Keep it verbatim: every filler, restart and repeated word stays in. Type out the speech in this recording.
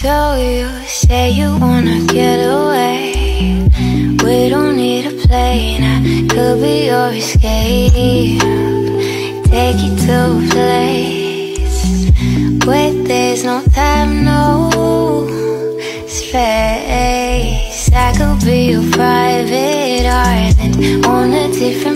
Though you say you wanna get away, we don't need a plane, I could be your escape. Take you to a place where there's no time, no space. I could be your private island on a different